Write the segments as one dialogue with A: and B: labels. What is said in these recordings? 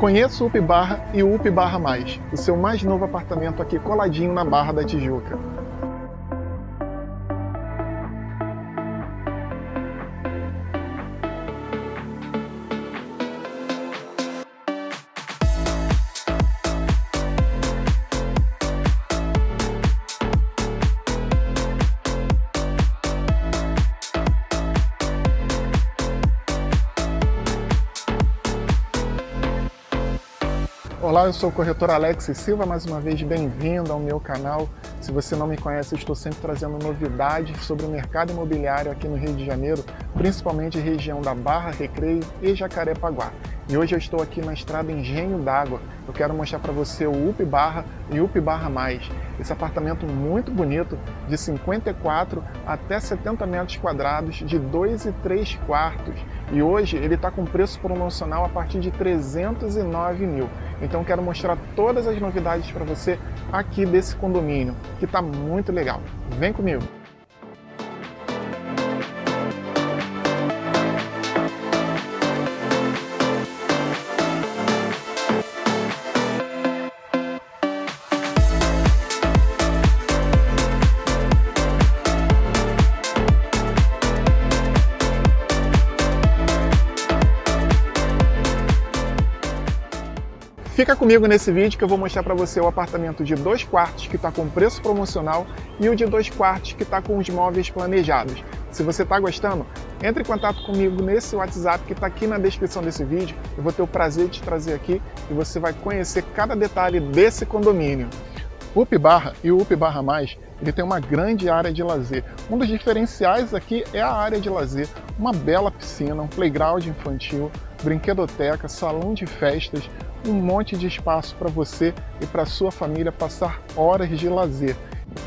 A: Conheça o UP Barra e o UP Barra Mais, o seu mais novo apartamento aqui coladinho na Barra da Tijuca. Olá, eu sou o corretor Alex Silva, mais uma vez bem-vindo ao meu canal. Se você não me conhece, eu estou sempre trazendo novidades sobre o mercado imobiliário aqui no Rio de Janeiro, principalmente região da Barra, Recreio e Jacarepaguá. E hoje eu estou aqui na estrada Engenho d'Água. Eu quero mostrar para você o UP Barra e o UP Barra Mais. Esse apartamento muito bonito, de 54 até 70 metros quadrados, de 2 e 3 quartos. E hoje ele está com preço promocional a partir de 309 mil. Então quero mostrar todas as novidades para você aqui desse condomínio, que está muito legal. Vem comigo! Fica comigo nesse vídeo que eu vou mostrar para você o apartamento de 2 quartos que está com preço promocional e o de 2 quartos que está com os móveis planejados. Se você está gostando, entre em contato comigo nesse WhatsApp que está aqui na descrição desse vídeo. Eu vou ter o prazer de te trazer aqui e você vai conhecer cada detalhe desse condomínio. O UP Barra e o UP Barra Mais, ele tem uma grande área de lazer. Um dos diferenciais aqui é a área de lazer, uma bela piscina, um playground infantil, brinquedoteca, salão de festas, um monte de espaço para você e para sua família passar horas de lazer.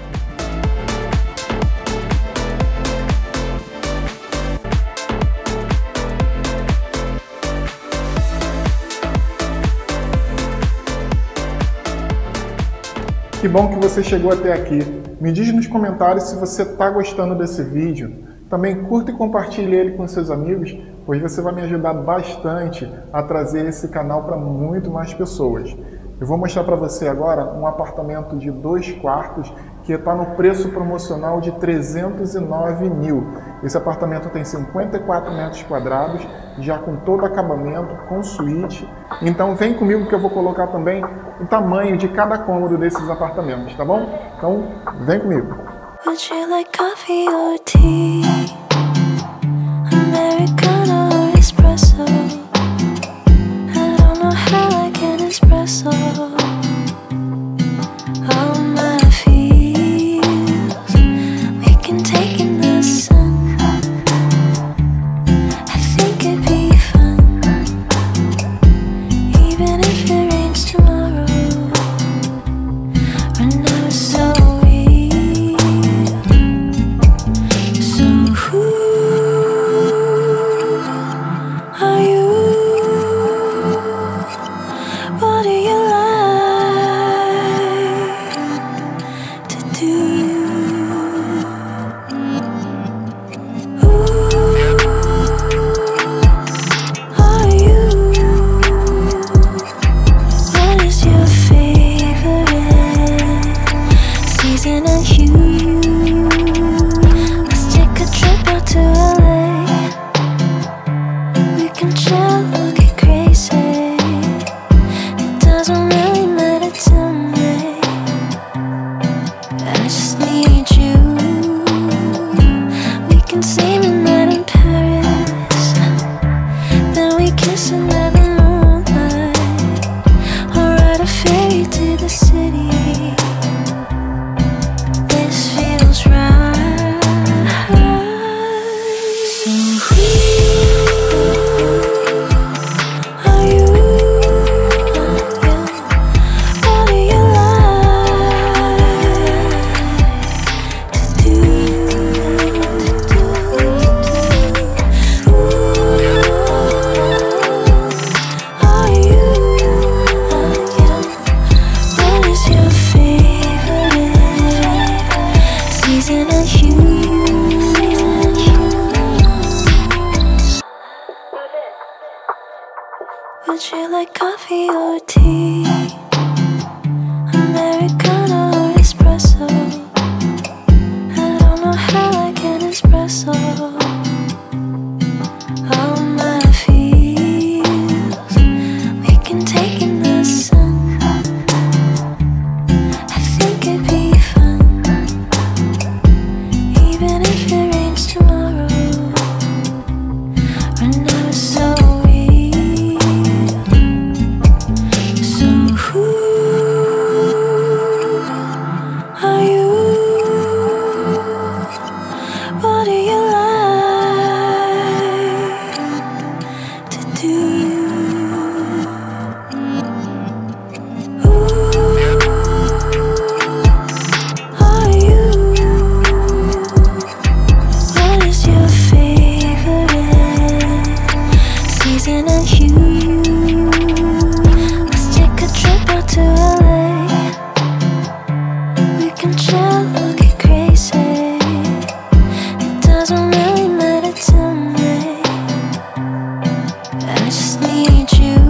A: Que bom que você chegou até aqui. Me diz nos comentários se você está gostando desse vídeo. Também curta e compartilhe ele com seus amigos, pois você vai me ajudar bastante a trazer esse canal para muito mais pessoas. Eu vou mostrar para você agora um apartamento de 2 quartos que está no preço promocional de 309 mil. Esse apartamento tem 54 metros quadrados, já com todo acabamento, com suíte. Então vem comigo que eu vou colocar também o tamanho de cada cômodo desses apartamentos, tá bom? Então vem comigo.
B: Would you like coffee or tea? Americano or espresso? I don't know how I can espresso all my feels. We can take in the sun. I think it'd be fun, even if it rains tomorrow. Right now it's so your like coffee or tea, Americano or espresso. I don't know how I can espresso all my feels. We can take in the sun. I think it'd be fun, even if it rains tomorrow. Right now it's so weird. So who are you? What do you like to do? Who are you? What is your favorite season and hue? Let's take a trip out to LA. We can chill, we'll get crazy. It doesn't really matter to me. I just need you.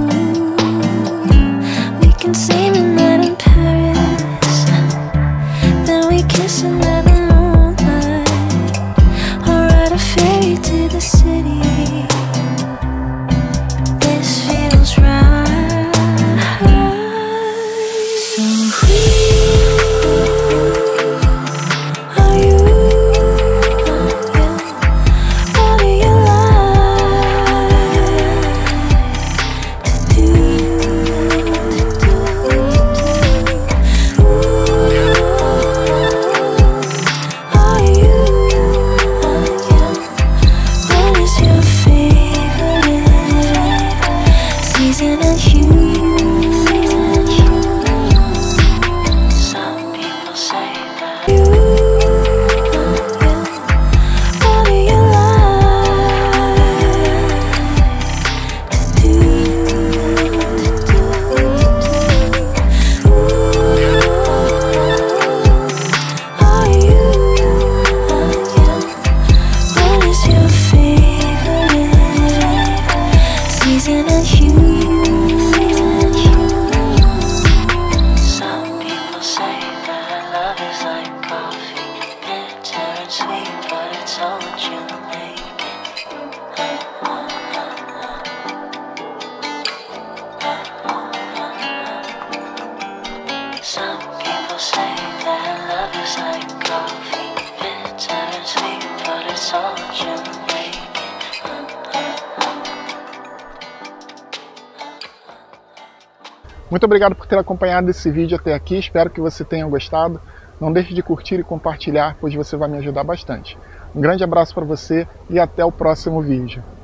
B: We can see midnight in Paris, then we kiss under the moonlight, or ride a ferry to the city. This feels right. So who are you? What do you like to do? Who are you? What is your favorite season and hue? Some people say that you. What do you like to do? Who are you? What is your favorite season and hue? Some people say that love is like coffee, bitter and sweet, but it's all what you make it. Some people say that love is like coffee, bitter and sweet, but it's all what you make it.
A: Muito obrigado por ter acompanhado esse vídeo até aqui, espero que você tenha gostado. Não deixe de curtir e compartilhar, pois você vai me ajudar bastante. Um grande abraço para você e até o próximo vídeo.